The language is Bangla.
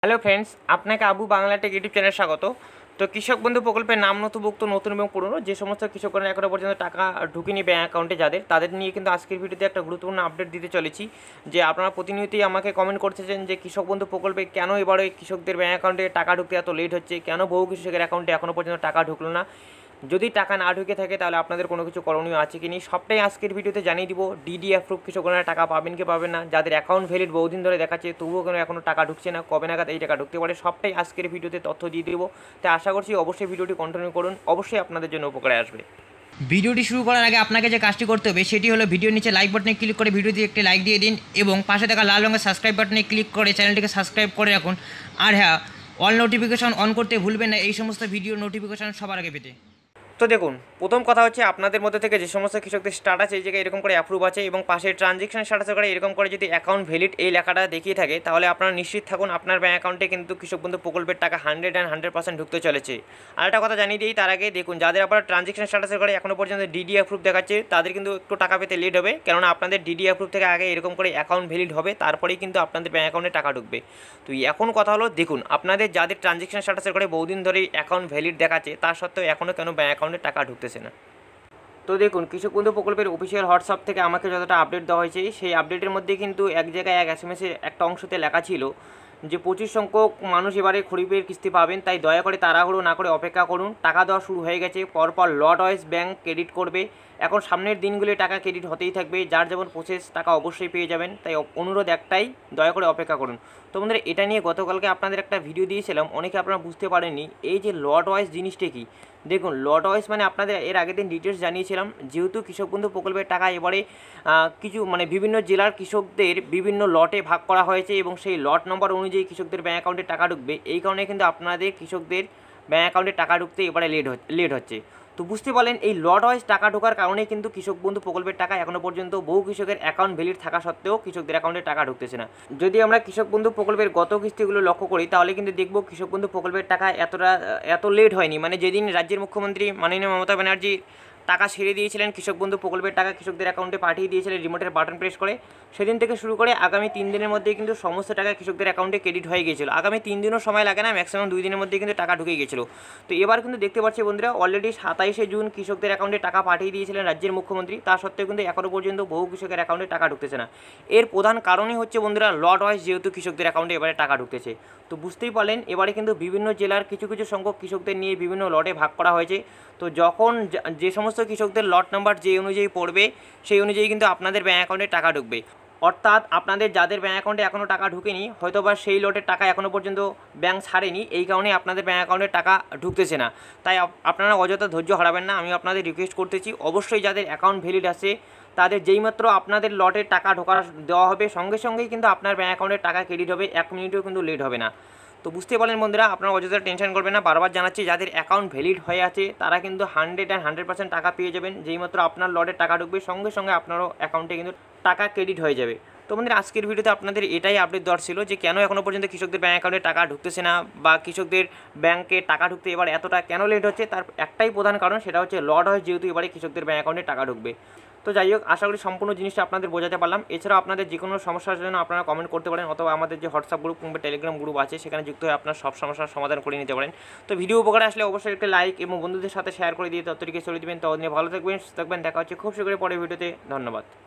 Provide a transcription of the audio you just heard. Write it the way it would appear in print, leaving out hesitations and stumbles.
হ্যালো ফ্রেন্ডস, আপনাকে আবু বাংলা টেক ইউটিউব চ্যানেলে স্বাগত। তো কৃষক বন্ধু প্রকল্পের নাম নথিভুক্ত নতুন এবং পুরনো যে সমস্ত কৃষকরা এখনো পর্যন্ত টাকা ঢুকেনি ব্যাঙ্ক অ্যাকাউন্টে তাদের নিয়ে কিন্তু আজকের ভিডিওতে একটা গুরুত্বপূর্ণ আপডেট দিতে চলেছি। যে আপনারা প্রতিনিয়তই আমাকে কমেন্ট করতেছেন যে কৃষক বন্ধু প্রকল্পে কেন এবারে কৃষকদের ব্যাঙ্ক অ্যাকাউন্টে টাকা ঢুকতে এত লেট হচ্ছে, কেন বহু কৃষকের অ্যাকাউন্টে এখনও পর্যন্ত টাকা ঢুকলো না। যদি টাকা না ঢুকে থাকে তাহলে আপনাদের কোনো কিছু করণীয় আছে কি নি সবটাই আজকের ভিডিওতে জানিয়ে দিব। ডিডি অ্যাপ্রুভ কৃষকরা টাকা পাবেন কি পাবেন না, যাদের অ্যাকাউন্ট ভ্যালিড বহুদিন ধরে দেখাচ্ছে তবুও কেন এখনও টাকা ঢুকছে না, কবে নাগাদ এই টাকা ঢুকতে পারে, সবটাই আজকের ভিডিওতে তথ্য দিয়ে দেবো। তাই আশা করছি অবশ্যই ভিডিওটি কন্টিনিউ করুন, অবশ্যই আপনাদের জন্য উপকারে আসবে। ভিডিওটি শুরু করার আগে আপনাকে যে কাজটি করতে হবে সেটি হলো ভিডিওর নিচে লাইক বাটনে ক্লিক করে ভিডিওতে একটি লাইক দিয়ে দিন এবং পাশে থাকা লাল রঙের সাবস্ক্রাইব বাটনে ক্লিক করে চ্যানেলটিকে সাবস্ক্রাইব করে রাখুন। আর হ্যাঁ, অল নোটিফিকেশন অন করতে ভুলবেন না এই সমস্ত ভিডিও নোটিফিকেশন সবার আগে পেতে। তো দেখুন, প্রথম কথা হচ্ছে আপনাদের মধ্যে থেকে যে সমস্ত কৃষকদের স্ট্যাটাস এই জায়গায় এরকম করে অ্যাপ্রুভ আছে এবং পাশে ট্রানজ্যাকশন স্ট্যাটাস করে এরকম করে যদি অ্যাকাউন্ট ভ্যালিড এই লেখাটা দেখিয়ে থাকে তাহলে আপনারা নিশ্চিত থাকুন আপনার ব্যাঙ্ক অ্যাকাউন্টে কিন্তু কৃষক বন্ধু প্রকল্পের টাকা 100% ঢুকতে চলেছে। আর একটা কথা জানিয়ে দিই তার আগে, দেখুন যাদের আপনারা ট্রানজ্যাকশন স্ট্যাটাসের করে এখনও পর্যন্ত ডিডি অ্যাপ্রুভ দেখাচ্ছে তাদের কিন্তু একটু টাকা পেতে লেট হবে, কেননা আপনাদের ডিডি অ্যাপ্রুভ থেকে আগে এরকম করে অ্যাকাউন্ট ভ্যালিড হবে, তারপরেই কিন্তু আপনাদের ব্যাঙ্ক অ্যাকাউন্টে টাকা ঢুকবে। তো এখন কথা হলো, দেখুন আপনাদের যাদের ট্রানজ্যাকশন স্ট্যাটাসের করে বহুদিন ধরে অ্যাকাউন্ট ভ্যালিড দেখাচ্ছে তার সত্ত্বেও এখনও কেন ব্যাঙ্ক অ্যাকাউন্টে টাকা ঢুকতেছে না। তো দেখুন, কৃষক বন্ধু প্রকল্পের অফিসিয়াল হোয়াটসঅ্যাপ থেকে আমাকে যতটা আপডেট দেওয়া হয়েছে সেই আপডেটের মধ্যে কিন্তু এক জায়গায় এক এসএমএসের একটা অংশতে লেখা ছিল যে 25 সংখ্যক মানুষ এবারে খরিফের কিস্তি পাবেন, তাই দয়া করে তাড়াহুড়ো না করে অপেক্ষা করুন। টাকা দেওয়া শুরু হয়ে গেছে, পরপর লট ওয়াইজ ব্যাঙ্ক ক্রেডিট করবে। এখন সামনের দিনগুলি টাকা ক্রেডিট হতেই থাকবে, যার যেমন প্রসেস টাকা অবশ্যই পেয়ে যাবেন। তাই অনুরোধ একটাই, দয়া করে অপেক্ষা করুন। তো বন্ধুরা, এটা নিয়ে গতকালকে আপনাদের একটা ভিডিও দিয়েছিলাম, অনেকে আপনারা বুঝতে পারেননি এই যে লট ওয়াইজ জিনিসটা কি। দেখুন, লট ওয়াইজ মানে আপনাদের এর আগের দিন ডিটেলস জানিয়েছিলাম, যেহেতু কৃষক বন্ধু প্রকল্পের টাকা এবারে কিছু বিভিন্ন জেলার কৃষকদের বিভিন্ন লটে ভাগ করা হয়েছে এবং সেই লট নম্বর অনুযায়ী কৃষকদের ব্যাঙ্ক অ্যাকাউন্টে টাকা ঢুকবে। এই কারণে কিন্তু আপনাদের কৃষকদের ব্যাঙ্ক অ্যাকাউন্টে টাকা ঢুকতে এবারে লেট হচ্ছে। তো বুঝতে পারলেন, এই লট ওয়াইজ টাকা ঢোকার কারণে কিন্তু কৃষক বন্ধু প্রকল্পের টাকা এখনও পর্যন্ত বহু কৃষকের অ্যাকাউন্ট ভ্যালিড থাকা সত্ত্বেও কৃষকদের অ্যাকাউন্টে টাকা ঢুকতেছে না। যদি আমরা কৃষক বন্ধু প্রকল্পের গত কিস্তিগুলো লক্ষ্য করি তাহলে কিন্তু দেখব কৃষক বন্ধু প্রকল্পের টাকা এত লেট হয়নি। মানে যেদিন রাজ্যের মুখ্যমন্ত্রী মাননীয় মমতা ব্যানার্জি টাকা ছেড়ে দিয়েছিলেন, কৃষক বন্ধু প্রকল্পের টাকা কৃষকদের অ্যাকাউন্টে পাঠিয়ে দিয়েছিলেন রিমোটের বাটন প্রেস করে, সেদিন থেকে শুরু করে আগামী 3 দিনের মধ্যে কিন্তু সমস্ত টাকা কৃষকদের অ্যাকাউন্টে ক্রেডিট হয়ে গিয়েছিল। আগামী 3 দিনও সময় লাগে না, ম্যাক্সিমাম 2 দিনের মধ্যে কিন্তু টাকা ঢুকে গিয়েছিল। তো এবার কিন্তু দেখতে পাচ্ছি বন্ধুরা, অলরেডি 27শে জুন কৃষকদের অ্যাকাউন্টে টাকা পাঠিয়ে দিয়েছিলেন রাজ্যের মুখ্যমন্ত্রী, তা সত্ত্বেও কিন্তু এখনও পর্যন্ত বহু কৃষকের অ্যাকাউন্টে টাকা ঢুকতেছে না। এর প্রধান কারণই হচ্ছে বন্ধুরা লট ওয়াইজ যেহেতু কৃষকদের অ্যাকাউন্টে এবারে টাকা ঢুকতেছে। তো বুঝতেই পারলেন, এবারে কিন্তু বিভিন্ন জেলার কিছু সংখ্যক কৃষকদের নিয়ে বিভিন্ন লটে ভাগ করা হয়েছে। তো যখন যে সমস্ত কৃষকদের লট নাম্বার যে অনুযায়ী পড়বে সেই অনুযায়ী কিন্তু আপনাদের ব্যাঙ্ক অ্যাকাউন্টে টাকা ঢুকবে। অর্থাৎ আপনাদের যাদের ব্যাঙ্ক অ্যাকাউন্টে এখনও টাকা ঢুকেনি, হয়তো বা সেই লটের টাকা এখনও পর্যন্ত ব্যাঙ্ক ছাড়েনি, এই কারণে আপনাদের ব্যাঙ্ক অ্যাকাউন্টে টাকা ঢুকতেছে না। তাই আপনারা অযথা ধৈর্য হারাবেন না, আমি আপনাদের রিকোয়েস্ট করতেছি অবশ্যই যাদের অ্যাকাউন্ট ভ্যালিড আছে তাদের যেইমাত্র আপনাদের লটের টাকা দেওয়া হবে সঙ্গে সঙ্গেই কিন্তু আপনার ব্যাঙ্ক অ্যাকাউন্টের টাকা ক্রেডিট হবে, 1 মিনিটও কিন্তু লেট হবে না। তো বুঝতে পারলেন বন্ধুরা, আপনারা অযথা টেনশন করবেন না, বারবার জানাচ্ছি যাদের অ্যাকাউন্ট ভ্যালিড হয়ে আছে তারা কিন্তু 100% টাকা পেয়ে যাবেন। যেইমাত্র আপনার লটের টাকা ঢুকবে সঙ্গে সঙ্গে আপনারও অ্যাকাউন্টে কিন্তু টাকা ক্রেডিট হয়ে যাবে। তো বন্ধুরা, আজকের ভিডিওতে আপনাদের এটাই আপডেট দেওয়ার ছিল যে কেন এখনও পর্যন্ত কৃষকদের ব্যাঙ্ক অ্যাকাউন্টে টাকা ঢুকতেছে না বা কৃষকদের ব্যাঙ্কে টাকা ঢুকতে এবার এতটা কেন লেট হচ্ছে, তার একটাই প্রধান কারণ, সেটা হচ্ছে লট হয় যেহেতু এবারে কৃষকদের ব্যাঙ্ক অ্যাকাউন্টে টাকা ঢুকবে। তো যাই হোক, আশা করি সম্পূর্ণ জিনিসটা আপনাদের বোঝাতে পারলাম। এছাড়াও আপনাদের যে কোনো সমস্যার জন্য আপনারা কমেন্ট করতে পারেন, অথবা আমাদের যে হোয়াটসঅ্যাপ গ্রুপ কিংবা টেলিগ্রাম গ্রুপ আছে সেখানে যুক্ত হয়ে আপনার সব সমস্যার সমাধান করে নিতে পারেন। তো ভিডিও উপকারে আসলে অবশ্যই একটা লাইক এবং বন্ধুদের সাথে শেয়ার করে দিয়ে তথ্যটিকে ছড়িয়ে দেবেন। তো নিয়ে ভালো থাকবেন, সুস্থ থাকবেন, দেখা হচ্ছে খুব শীঘ্রই পরের ভিডিওতে। ধন্যবাদ।